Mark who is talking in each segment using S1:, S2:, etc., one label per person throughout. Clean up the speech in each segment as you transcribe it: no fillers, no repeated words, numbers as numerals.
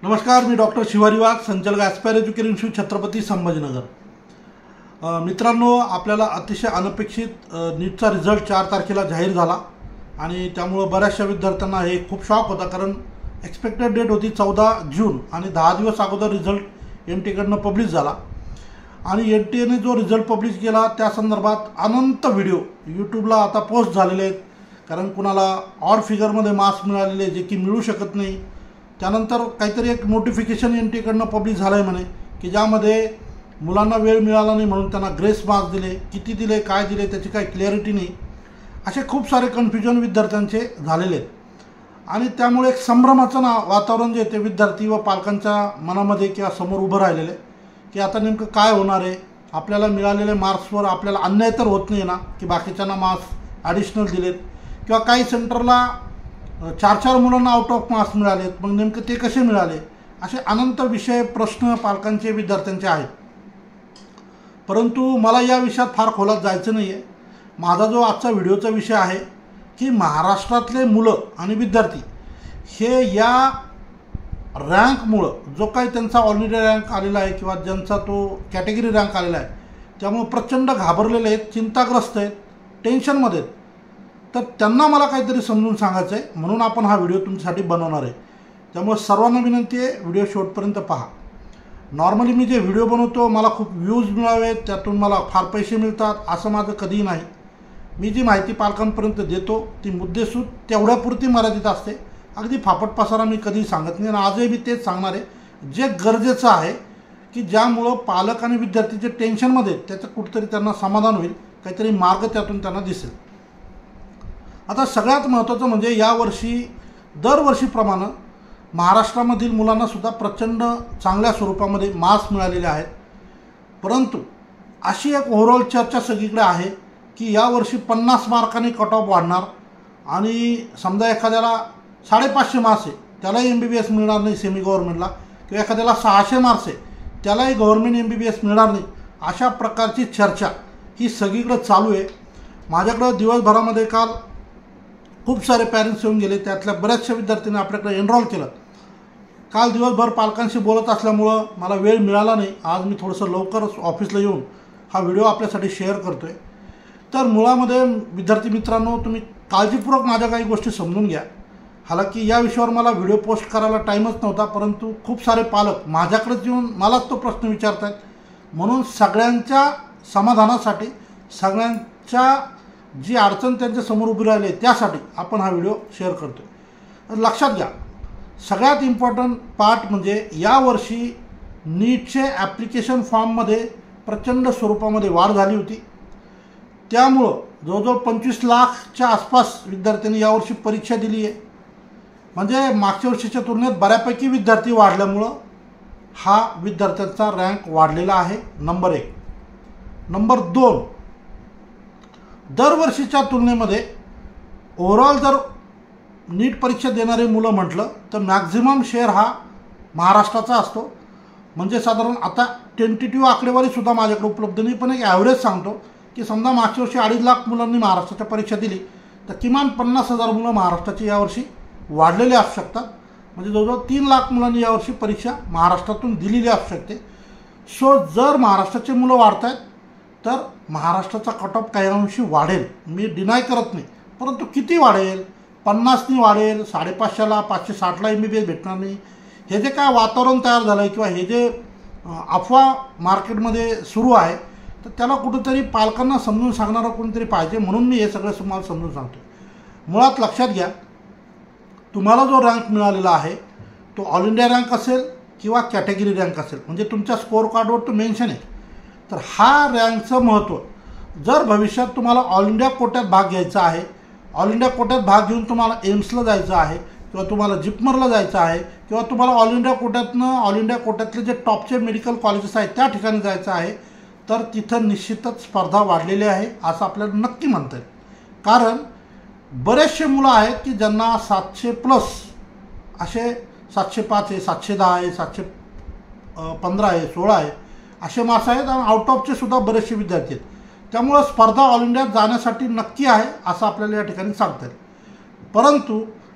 S1: नमस्कार, मी डॉक्टर शिवारी वाघ, संचालक Aspire Education Institute, Chhatrapati Sambhajinagar. मित्रांनो, आपल्याला अतिशय अनपेक्षित नीटचा रिझल्ट 4 तारखेला जाहीर झाला आणि त्यामुळे बऱ्याचशा विद्यार्थ्यांना हे खूप शॉक होता, कारण एक्सपेक्टेड डेट होती 14 जून आणि 10 दिवस अगोदर रिझल्ट NTA कडनं पब्लिश झाला आणि NTA ने जो रिझल्ट पब्लिश केला त्या संदर्भात अनंत व्हिडिओ यूट्यूबला आता पोस्ट झालेले आहेत, कारण कुणाला ऑड फिगरमध्ये मार्क्स मिळालेले जे की मिळू शकत नाही। त्यानंतर काहीतरी एक नोटिफिकेशन NTA कडनं पब्लिश झालं आहे म्हणे की ज्यामध्ये मुलांना वेळ मिळाला नाही म्हणून त्यांना ग्रेस मार्क्स दिले, किती दिले, काय दिले त्याची काही क्लॅरिटी नाही, असे खूप सारे कन्फ्युजन विद्यार्थ्यांचे झालेले आहेत आणि त्यामुळे एक संभ्रमाचं वातावरण जे ते विद्यार्थी व पालकांच्या मनामध्ये किंवा समोर उभं राहिलेले की आता नेमकं काय होणार आहे, आपल्याला मिळालेले मार्क्सवर आपल्याला अन्याय तर होत नाही ना की बाकीच्यांना मार्क्स ॲडिशनल दिलेत किंवा काही सेंटरला 4 मुलांना आउट ऑफ मार्क्स मिळालेत, मग नेमकं ते कसे मिळाले, असे अनंत विषय प्रश्न पालकांचे विद्यार्थ्यांचे आहेत। परंतु मला या विषयात फार खोलात जायचं नाही आहे। माझा जो आजचा व्हिडिओचा विषय आहे की महाराष्ट्रातले मुलं आणि विद्यार्थी हे या रँकमुळं जो काही त्यांचा ऑल इंडिया रँक आलेला आहे किंवा ज्यांचा तो कॅटेगरी रँक आलेला आहे त्यामुळे प्रचंड घाबरलेले आहेत, चिंताग्रस्त आहेत, टेन्शनमध्ये आहेत। तर त्यांना मला काहीतरी समजून सांगायचं आहे, म्हणून आपण हा व्हिडिओ तुमच्यासाठी बनवणार आहे। त्यामुळे सर्वांना विनंती आहे, व्हिडिओ शेवटपर्यंत पहा। नॉर्मली मी जे व्हिडिओ बनवतो मला खूप व्ह्यूज मिळावेत, त्यातून मला फार पैसे मिळतात असं माझं कधीही नाही। मी जी माहिती पालकांपर्यंत देतो ती मुद्देसूद तेवढ्यापुरती मर्यादित असते, अगदी फापट पसारा मी कधीही सांगत नाही आणि आजही मी तेच सांगणार आहे जे गरजेचं आहे की ज्यामुळं पालक आणि विद्यार्थी जे टेन्शनमध्ये त्याचं कुठेतरी त्यांना समाधान होईल, काहीतरी मार्ग त्यातून त्यांना दिसेल। आता सगळ्यात महत्त्वाचं म्हणजे यावर्षी दरवर्षीप्रमाणे महाराष्ट्रामधील मुलांनासुद्धा प्रचंड चांगल्या स्वरूपामध्ये मार्क्स मिळालेले आहेत, परंतु अशी एक ओव्हरऑल चर्चा सगळीकडे आहे की यावर्षी 50 मार्कांनी कट ऑफ वाढणार आणि समजा एखाद्याला 550 मार्क्स आहे त्यालाही MBBS मिळणार नाही सेमी गव्हर्नमेंटला, किंवा एखाद्याला 600 मार्क्स आहे त्यालाही गव्हर्नमेंट MBBS मिळणार नाही, अशा प्रकारची चर्चा ही सगळीकडे चालू आहे। माझ्याकडं दिवसभरामध्ये काल खूप सारे पॅरेंट्स येऊन गेले, त्यातल्या बऱ्याचशा विद्यार्थ्यांनी आपल्याकडे एनरोल केलं। काल दिवसभर पालकांशी बोलत असल्यामुळं मला वेळ मिळाला नाही, आज मी थोडंसं लवकरच ऑफिसला येऊन हा व्हिडिओ आपल्यासाठी शेअर करतो आहे। तर मुळामध्ये विद्यार्थी मित्रांनो, तुम्ही काळजीपूर्वक माझ्या काही गोष्टी समजून घ्या। हालाकी या विषयावर मला व्हिडिओ पोस्ट करायला टाईमच नव्हता, परंतु खूप सारे पालक माझ्याकडेच येऊन मलाच तो प्रश्न विचारत आहेत, म्हणून सगळ्यांच्या समाधानासाठी, सगळ्यांच्या जी अडचण त्यांच्या समोर उभी राहिली आहे त्यासाठी आपण हा व्हिडिओ शेअर करतो आहे। लक्षात घ्या, सगळ्यात इम्पॉर्टंट पार्ट म्हणजे यावर्षी नीटचे ॲप्लिकेशन फॉर्ममध्ये प्रचंड स्वरूपामध्ये वाढ झाली होती, त्यामुळं जवळजवळ 25 लाखच्या आसपास विद्यार्थ्यांनी यावर्षी परीक्षा दिली आहे। म्हणजे मागच्या वर्षीच्या तुलनेत बऱ्यापैकी विद्यार्थी वाढल्यामुळं हा विद्यार्थ्यांचा रँक वाढलेला आहे, नंबर 1। नंबर 2, दरवर्षीच्या तुलनेमध्ये ओव्हरऑल जर नीट परीक्षा देणारे मुलं म्हटलं तर मॅक्झिमम शेअर हा महाराष्ट्राचा असतो। म्हणजे साधारण आता टेंटेटिव्ह आकडेवारीसुद्धा माझ्याकडे उपलब्ध नाही, पण एक ॲव्हरेज सांगतो की समजा मागच्या वर्षी 2.5 लाख मुलांनी महाराष्ट्राच्या परीक्षा दिली तर किमान 50,000 मुलं महाराष्ट्राची यावर्षी वाढलेले असू शकतात। म्हणजे जवळजवळ 3 लाख मुलांनी यावर्षी परीक्षा महाराष्ट्रातून दिलेली असू शकते। सो जर महाराष्ट्राचे मुलं वाढत आहेत तर महाराष्ट्राचा कट ऑफ काही अंशी वाढेल, मी डिनाय करत नाही, परंतु किती वाढेल? 50नी वाढेल, 550ला, 560ला MBBS भेटणार नाही, हे जे काय वातावरण तयार झालं आहे किंवा हे जे अफवा मार्केटमध्ये सुरू आहे तर त्याला कुठंतरी पालकांना समजून सांगणारं कोणीतरी पाहिजे, म्हणून मी हे सगळं तुम्हाला समजून सांगतो। मुळात लक्षात घ्या, तुम्हाला जो रँक मिळालेला आहे तो ऑल इंडिया रँक असेल किंवा कॅटेगरी रँक असेल, म्हणजे तुमच्या स्कोअर कार्डवर तो मेन्शन आहे। तर हा रँकचं महत्त्व, जर भविष्यात तुम्हाला ऑल इंडिया कोट्यात भाग घ्यायचा आहे, ऑल इंडिया कोट्यात भाग घेऊन तुम्हाला एम्सला जायचं आहे किंवा तुम्हाला जिपमरला जायचं आहे किंवा तुम्हाला ऑल इंडिया कोट्यातले जे टॉपचे मेडिकल कॉलेजेस आहेत त्या ठिकाणी जायचं आहे, तर तिथं निश्चितच स्पर्धा वाढलेली आहे असं आपल्याला नक्की म्हणता येईल। कारण बरेचसे मुलं आहेत की ज्यांना 700+ असे 705 आहे, 710 आहे, 715 आहे, 16 आहे असे मार्क्स आहेत आणि आउट ऑफचे सुद्धा बरेचसे विद्यार्थी आहेत। त्यामुळे स्पर्धा ऑल इंडियात जाण्यासाठी नक्की आहे असं आपल्याला या ठिकाणी सांगता येईल। परंतु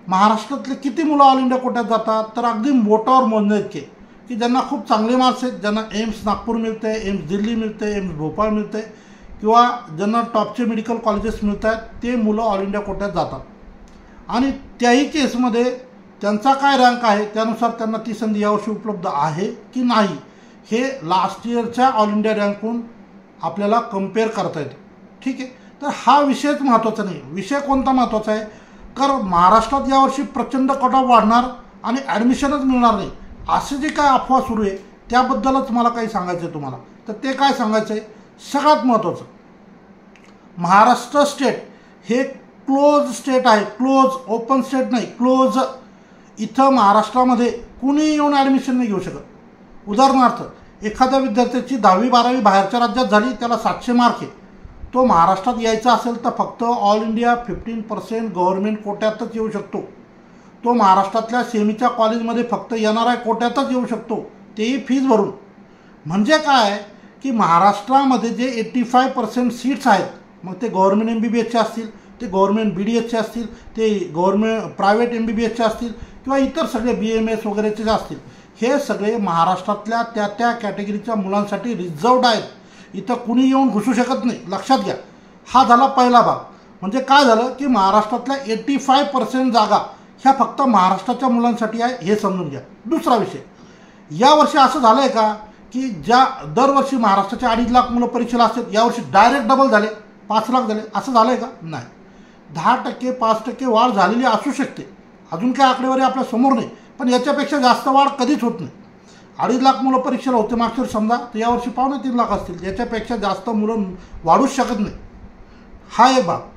S1: महाराष्ट्रातले किती मुलं ऑल इंडिया कोट्यात जातात, तर अगदी बोटावर मोजणे इतके, की ज्यांना खूप चांगले मार्क्स आहेत, ज्यांना एम्स नागपूर मिळते, एम्स दिल्ली मिळते, एम्स भोपाळ मिळते, किंवा ज्यांना टॉपचे मेडिकल कॉलेजेस मिळत आहेत, ते मुलं ऑल इंडिया कोट्यात जातात. आणि त्याही केसमध्ये त्यांचा काय रँक आहे त्यानुसार त्यांना ती संधी यावर्षी उपलब्ध आहे की नाही हे लास्ट इयरच्या ऑल इंडिया रँकहून आपल्याला कम्पेअर करता येतं. ठीक आहे, तर हा विषयच महत्त्वाचा नाही. विषय कोणता महत्त्वाचा आहे, कारण महाराष्ट्रात यावर्षी प्रचंड कट ऑफ वाढणार आणि ॲडमिशनच मिळणार नाही असे जे काय अफवा सुरू आहे त्याबद्दलच मला काही सांगायचं आहे तुम्हाला. तर ते काय सांगायचं आहे, सगळ्यात महत्त्वाचं, महाराष्ट्र स्टेट हे क्लोज स्टेट आहे. क्लोज, ओपन स्टेट नाही, क्लोज. इथं महाराष्ट्रामध्ये कुणी येऊन ॲडमिशन नाही घेऊ शकत. उदाहरणार्थ, एखाद्या विद्यार्थ्याची 10वी 12वी बाहेरच्या राज्यात झाली, त्याला 700 मार्क आहे, तो महाराष्ट्रात यायचा असेल तर फक्त ऑल इंडिया 15% गव्हर्नमेंट कोट्यातच येऊ शकतो. तो महाराष्ट्रातल्या सेमीच्या कॉलेजमध्ये फक्त NRI कोट्यातच येऊ शकतो, तेही फीज भरून. म्हणजे काय की महाराष्ट्रामध्ये जे 85% सीट्स आहेत, मग ते गव्हर्नमेंट MBBSचे असतील, ते गव्हर्नमेंट BDSचे असतील, ते गव्हर्नमेंट प्रायव्हेट MBBSचे असतील, किंवा इतर सगळे BMS वगैरेचे जे असतील, हे सगळे महाराष्ट्रातल्या त्या त्या कॅटेगरीच्या मुलांसाठी रिझर्वड आहेत. इथं कुणी येऊन घुसू शकत नाही, लक्षात घ्या. हा झाला पहिला भाग. म्हणजे काय झालं की महाराष्ट्रातल्या 85% जागा ह्या फक्त महाराष्ट्राच्या मुलांसाठी आहे, हे समजून घ्या. दुसरा विषय, यावर्षी असं झालं आहे का की ज्या दरवर्षी महाराष्ट्राचे 2.5 लाख मुलं परीक्षेला असतात, यावर्षी डायरेक्ट डबल झाले, 5 लाख झाले, असं झालं आहे का? नाही. 10%, 5% वाढ झालेली असू शकते, अजून काय आकडेवारी आपल्या समोर नाही, पण याच्यापेक्षा जास्त वाढ कधीच होत नाही. 2.5 लाख मुलं परीक्षेला होते मागच्या वर्षी समजा, तर यावर्षी 2.25 लाख असतील, याच्यापेक्षा जास्त मुलं वाढूच शकत नाही. हा एक भाग.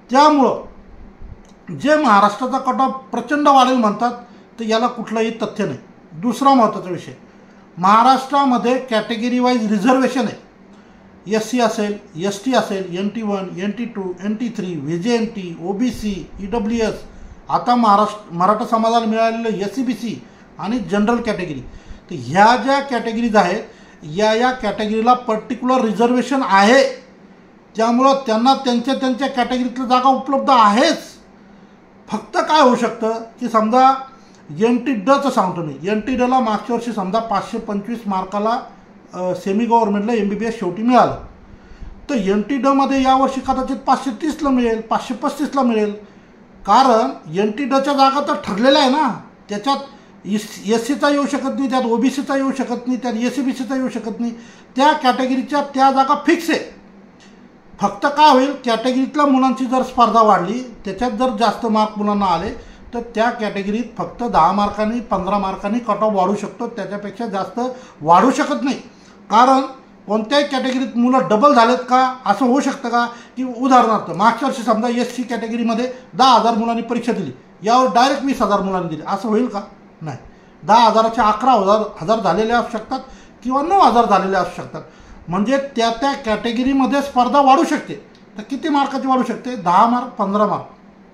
S1: त्यामुळं जे महाराष्ट्राचा कट ऑफ प्रचंड वाढेल म्हणतात, तर याला कुठलंही तथ्य नाही. दुसरा महत्त्वाचा विषय, महाराष्ट्रामध्ये कॅटेगरी वाईज रिझर्वेशन आहे. SC असेल, ST असेल, NT1, NT2, NT3, VJNT, OBC, EWS, आता मराठा समाजाला मिळालेलं SCBC आणि जनरल कॅटेगरी. तर ह्या ज्या कॅटेगरीज आहेत, या कॅटेगरीला पर्टिक्युलर रिझर्वेशन आहे, त्यामुळं त्यांना त्यांच्या त्यांच्या कॅटेगरीतल्या जागा उपलब्ध आहेच. फक्त काय होऊ शकतं की समजा NT-Dचं सांगतो मी, NT-Dला मागच्या वर्षी समजा 525 मार्काला सेमी गव्हर्नमेंटला MBBS शेवटी मिळालं, तर NT-Dमध्ये यावर्षी कदाचित 530ला मिळेल, 535ला मिळेल. कारण NT-Dच्या जागा तर ठरलेल्या आहे ना, त्याच्यात SCचा येऊ शकत नाही, त्यात OBCचा येऊ शकत नाही, त्यात SCBCचा येऊ शकत नाही. त्या कॅटेगरीच्या त्या जागा फिक्स आहे. फक्त काय होईल, कॅटेगरीतल्या मुलांची जर स्पर्धा वाढली, त्याच्यात जर जास्त मार्क मुलांना आले, तर त्या कॅटेगरीत फक्त 10 मार्कांनी 15 मार्कांनी कट ऑफ वाढू शकतो, त्याच्यापेक्षा जास्त वाढू शकत नाही. कारण कोणत्याही कॅटेगरीत मुलं डबल झालेत का, असं होऊ शकतं का की उदाहरणार्थ मागच्या वर्षी समजा SC कॅटेगरीमध्ये 10,000 मुलांनी परीक्षा दिली, यावर डायरेक्ट 20,000 मुलांनी दिली, असं होईल का? नाही. 10,000चे 11,000 झालेले असू शकतात किंवा 9,000 झालेले असू शकतात. म्हणजे त्या त्या कॅटेगरीमध्ये स्पर्धा वाढू शकते. तर किती मार्काची वाढू शकते? 10 मार्क, 15 मार्क.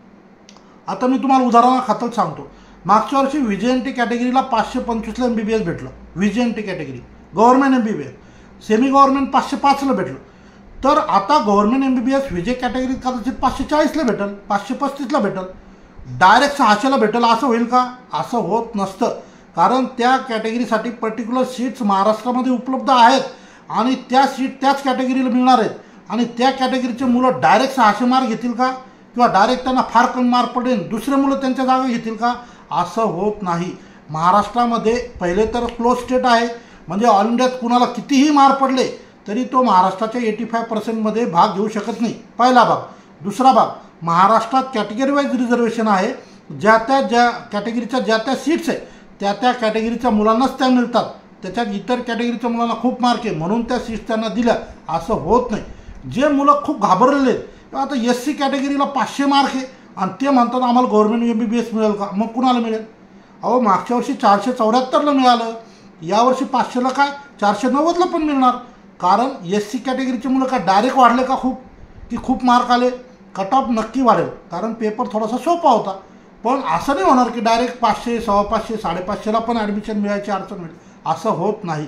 S1: आता मी तुम्हाला उदाहरणाखातर सांगतो. मागच्या वर्षी VJNT कॅटेगरीला 525ला MBBS भेटलं, VJNT कॅटेगरी गव्हर्नमेंट MBBS. सेमी गव्हर्नमेंट 505ला भेटलं. तर आता गव्हर्नमेंट MBBS VJ कॅटेगरीत कदाचित 540ला भेटेल, 535ला भेटेल, डायरेक्ट 600ला भेटेल, असं होईल का? असं होत नसतं. कारण त्या कॅटेगरीसाठी पर्टिक्युलर सीट्स महाराष्ट्रामध्ये उपलब्ध आहेत आणि त्या सीट त्याच कॅटेगरीला मिळणार आहेत. आणि त्या कॅटेगरीचे मुलं डायरेक्ट 600 मार्क घेतील का? किंवा डायरेक्ट त्यांना फार कमी मार्क पडेल, दुसरे मुलं त्यांच्या जागा घेतील का? असं होत नाही. महाराष्ट्रामध्ये पहिले तर क्लोज स्टेट आहे, म्हणजे ऑल इंडियात कुणाला कितीही मार्क पडले तरी तो महाराष्ट्राच्या 85%मध्ये भाग घेऊ शकत नाही. पहिला भाग. दुसरा भाग, महाराष्ट्रात कॅटेगरी वाईज रिझर्वेशन आहे. ज्या कॅटेगरीच्या ज्या त्या सीट्स आहे त्या त्या कॅटेगरीच्या मुलांनाच त्या मिळतात. त्याच्यात इतर कॅटेगरीच्या मुलांना खूप मार्क आहे म्हणून त्या सीट्स त्यांना दिल्या, असं होत नाही. जे मुलं खूप घाबरलेले आहेत, आता SC कॅटेगरीला 500 मार्क आहे आणि ते म्हणतात आम्हाला गव्हर्नमेंट MBBS मिळेल का? मग कुणाला मिळेल? अहो, मागच्या वर्षी 474ला मिळालं, यावर्षी 500ला काय 490ला पण मिळणार. कारण SC कॅटेगरीचे मुलं काय डायरेक्ट वाढले का खूप, की खूप मार्क आले? कट ऑफ नक्की वाढेल, कारण पेपर थोडासा सोपा होता. पण असं नाही होणार की डायरेक्ट 500, 550, 550ला पण ॲडमिशन मिळायची अडचण मिळेल, असं होत नाही.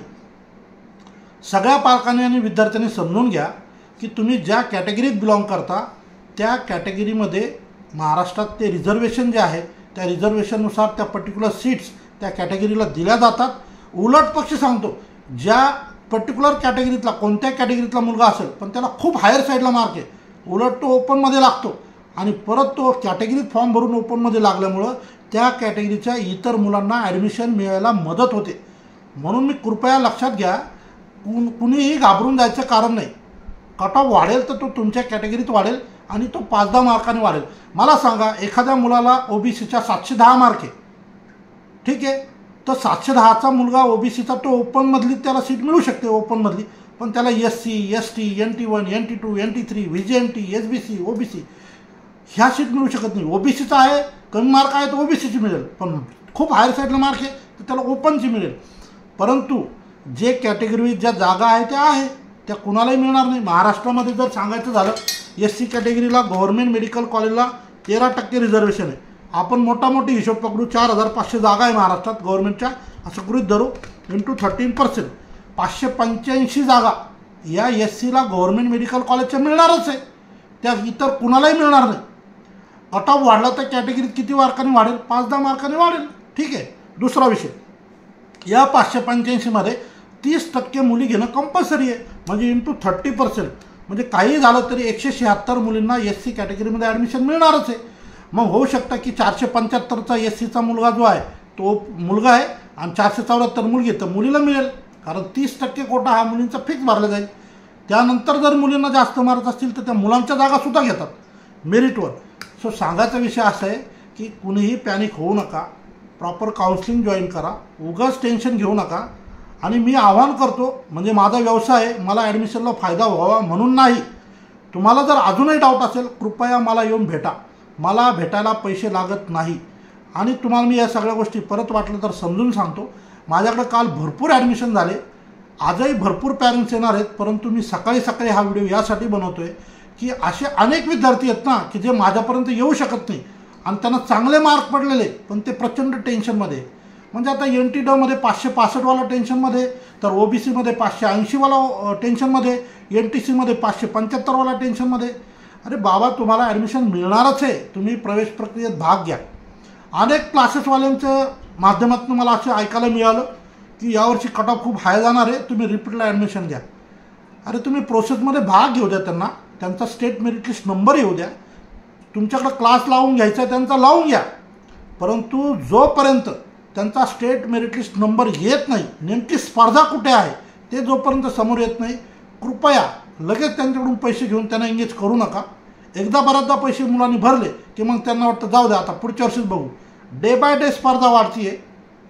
S1: सगळ्या पालकांनी आणि विद्यार्थ्यांनी समजून घ्या की तुम्ही ज्या कॅटेगरीत बिलॉंग करता त्या कॅटेगरीमध्ये महाराष्ट्रात ते रिझर्वेशन जे आहे त्या रिझर्वेशननुसार त्या पर्टिक्युलर सीट्स त्या कॅटेगरीला दिल्या जातात. उलट पक्षी सांगतो, ज्या पर्टिक्युलर कॅटेगरीतला कोणत्या कॅटेगरीतला मुलगा असेल पण त्याला खूप हायर साईडला मार्क आहे, उलट तो ओपनमध्ये लागतो आणि परत तो कॅटेगरीत फॉर्म भरून ओपनमध्ये लागल्यामुळं त्या कॅटेगरीच्या इतर मुलांना ॲडमिशन मिळायला मदत होते. म्हणून मी कृपया लक्षात घ्या, कुणीही घाबरून जायचं कारण नाही. कट ऑफ वाढेल तर तो तुमच्या कॅटेगरीत वाढेल आणि तो 5-10 मार्कांनी वाढेल. मला सांगा, एखाद्या मुलाला OBCच्या 710 मार्क आहे, ठीक आहे, तर 710चा मुलगा OBCचा तो ओपनमधली त्याला सीट मिळू शकते ओपनमधली, पण त्याला SC, ST, NT1, NT2, NT3, VJNT, SBC, OBC ह्या सीट मिळू शकत नाही. OBCचा आहे, कमी मार्क आहे तर OBCची मिळेल, पण खूप हायर साईडला मार्क आहे तर त्याला ओपनची मिळेल. परंतु जे कॅटेगरी ज्या जागा आहे त्या आहे त्या कुणालाही मिळणार नाही. महाराष्ट्रामध्ये जर सांगायचं झालं, SC कॅटेगरीला गव्हर्नमेंट मेडिकल कॉलेजला 13% रिझर्वेशन आहे. आपण मोठी हिशोब पकडू, 4500 जागा आहे महाराष्ट्रात गव्हर्नमेंटच्या, असं गृहीत धरू, इंटू 13%, 585 जागा या SCला गव्हर्नमेंट मेडिकल कॉलेजच्या मिळणारच आहे, त्या इतर कुणालाही मिळणार नाही. कट ऑफ वाढला तर कॅटेगरीत किती मार्कांनी वाढेल? 5-10 मार्कांनी वाढेल, ठीक आहे. दुसरा विषय, या 585मध्ये 30% मुली घेणं कंपल्सरी आहे, म्हणजे इंटू 30%, म्हणजे काही झालं तरी 176 मुलींना SC कॅटेगरीमध्ये ॲडमिशन मिळणारच आहे. मग होऊ शकतं की 475चा SCचा मुलगा जो आहे तो मुलगा आहे आणि 474 मुलगी, तर मुलीला मिळेल, कारण 30% कोटा हा मुलींचा फिक्स भरला जाईल. त्यानंतर जर मुलींना जास्त मार्क असतील तर त्या मुलांच्या जागासुद्धा घेतात मेरिटवर. सो सांगायचा विषय असा आहे की कुणीही पॅनिक होऊ नका, प्रॉपर काउन्सिलिंग जॉईन करा, उगाच टेन्शन घेऊ नका. आणि मी आवाहन करतो, म्हणजे माझा व्यवसाय आहे, मला ॲडमिशनला फायदा व्हावा म्हणून नाही. तुम्हाला जर अजूनही डाऊट असेल, कृपया मला येऊन भेटा, मला भेटायला पैसे लागत नाही. आणि तुम्हाला मी या सगळ्या गोष्टी परत वाटलं तर समजून सांगतो. माझ्याकडे काल भरपूर ॲडमिशन झाले, आजही भरपूर पॅरेंट्स येणार आहेत, परंतु मी सकाळी हा व्हिडिओ यासाठी बनवतो आहे की असे अनेक विद्यार्थी आहेत ना की जे माझ्यापर्यंत येऊ शकत नाही आणि त्यांना चांगले मार्क पडलेले, पण ते प्रचंड टेन्शनमध्ये. म्हणजे आता NT-मध्ये 565वाला टेन्शनमध्ये, तर OBCमध्ये 580वाला टेन्शनमध्ये, NTCमध्ये 575वाला टेन्शनमध्ये. अरे बाबा, तुम्हाला ॲडमिशन मिळणारच आहे, तुम्ही प्रवेश प्रक्रियेत भाग घ्या. अनेक क्लासेसवाल्यांच्या माध्यमातून मला असं ऐकायला मिळालं की यावर्षी कट ऑफ खूप हाय जाणार आहे, तुम्ही रिपीटला ॲडमिशन घ्या. अरे तुम्ही प्रोसेसमध्ये भाग घेऊ द्या, त्यांचा स्टेट मेरिट लिस्ट नंबर येऊ द्या, तुमच्याकडं क्लास लावून घ्यायचा त्यांचा लावून घ्या. परंतु जोपर्यंत त्यांचा स्टेट मेरिट लिस्ट नंबर येत नाही, नेमकी स्पर्धा कुठे आहे ते जोपर्यंत समोर येत नाही, कृपया लगेच त्यांच्याकडून पैसे घेऊन त्यांना एंगेज करू नका. एकदा बऱ्याचदा पैसे मुलांनी भरले की मग त्यांना वाटतं जाऊ द्या, आता पुढच्या वर्षीच बघू. डे बाय डे स्पर्धा वाढती आहे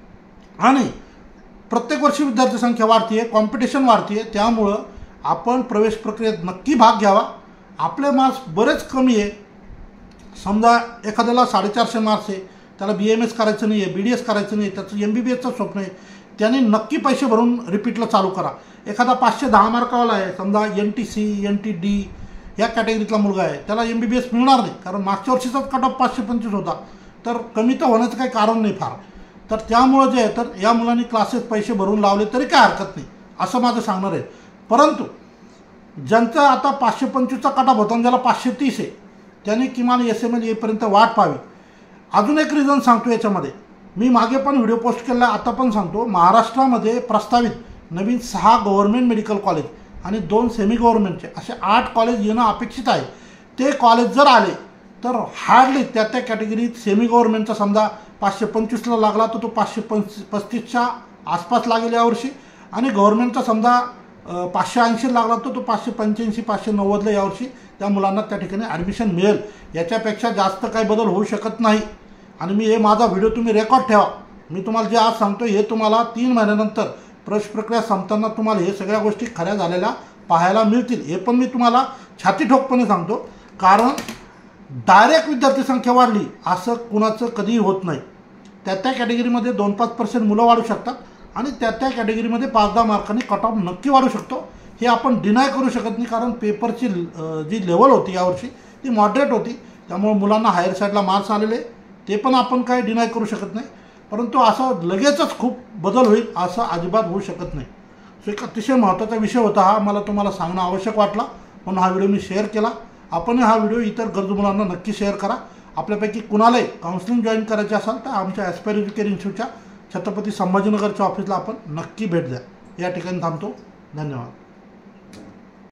S1: आणि प्रत्येक वर्षी विद्यार्थी संख्या वाढती आहे, कॉम्पिटिशन वाढती आहे. त्यामुळं आपण प्रवेश प्रक्रियेत नक्की भाग घ्यावा. आपले मार्क्स बरेच कमी आहे, समजा एखाद्याला 450 मार्क्स आहे, त्याला BMS करायचं नाही आहे, BDS करायचं नाही, त्याचं MBBSचं स्वप्न आहे, त्याने नक्की पैसे भरून रिपीटला चालू करा. एखादा 510 मार्कावाला आहे, समजा NTC, NTD या कॅटेगरीतला मुलगा आहे, त्याला MBBS मिळणार नाही, कारण मागच्या वर्षीचाच कट ऑफ 525 होता, तर कमी तर होण्याचं काही कारण नाही फार. तर त्यामुळं जे आहे, तर या मुलांनी क्लासेस पैसे भरून लावले तरी काय हरकत नाही, असं माझं सांगणार आहे. परंतु ज्यांचा आता 525चा कट ऑफ होता आणि ज्याला 530 आहे, त्यांनी किमान SML येईपर्यंत वाट पाहावी. अजून एक रिझन सांगतो याच्यामध्ये, मी मागे पण व्हिडिओ पोस्ट केला, आता पण सांगतो. महाराष्ट्रामध्ये प्रस्तावित नवीन 6 गव्हर्नमेंट मेडिकल कॉलेज आणि 2 सेमी गव्हर्नमेंटचे असे 8 कॉलेज येणं अपेक्षित आहे. ते कॉलेज जर आले तर हार्डली त्या कॅटेगरीत सेमी गव्हर्नमेंटचा समजा 525ला लागला तर तो 535च्या आसपास लागेल यावर्षी, आणि गव्हर्नमेंटचा समजा 580 लागला तर तो 585 590ला यावर्षी त्या मुलांना त्या ठिकाणी ॲडमिशन मिळेल. याच्यापेक्षा जास्त काही बदल होऊ शकत नाही. आणि मी हे माझा व्हिडिओ तुम्ही रेकॉर्ड ठेवा, मी तुम्हाला जे आज सांगतो हे तुम्हाला 3 महिन्यानंतर प्रवेश प्रक्रिया संपताना तुम्हाला हे सगळ्या गोष्टी खऱ्या झालेल्या पाहायला मिळतील. हे पण मी तुम्हाला छाती ठोकपणे सांगतो, कारण डायरेक्ट विद्यार्थी संख्या वाढली असं कुणाचं कधीही होत नाही. त्या कॅटेगरीमध्ये 2-5% मुलं वाढू शकतात आणि त्या कॅटेगरीमध्ये 5-10 मार्कांनी कट ऑफ नक्की वाढू शकतो. हे आपण डिनाय करू शकत नाही, कारण पेपरची जी लेवल होती यावर्षी ती मॉडरेट होती, त्यामुळे मुलांना हायर साईडला मार्क्स आलेले ते पण आपण काय डिनाय करू शकत नाही. परंतु असं लगेचच खूप बदल होईल असं अजिबात होऊ शकत नाही. सो एक अतिशय महत्त्वाचा विषय होता हा, मला तुम्हाला सांगणं आवश्यक वाटला म्हणून हा व्हिडिओ मी शेअर केला. आपण हा व्हिडिओ इतर गरजू मुलांना नक्की शेअर करा आपल्यापैकी कुणालाही काउन्सिलिंग जॉईन करायचे असाल तर आमच्या ॲस्पायर एज्युकेशन इन्स्टिट्यूटच्या छत्रपती संभाजीनगरच्या ऑफिसला आपण नक्की भेट द्या. या ठिकाणी थांबतो. धन्यवाद.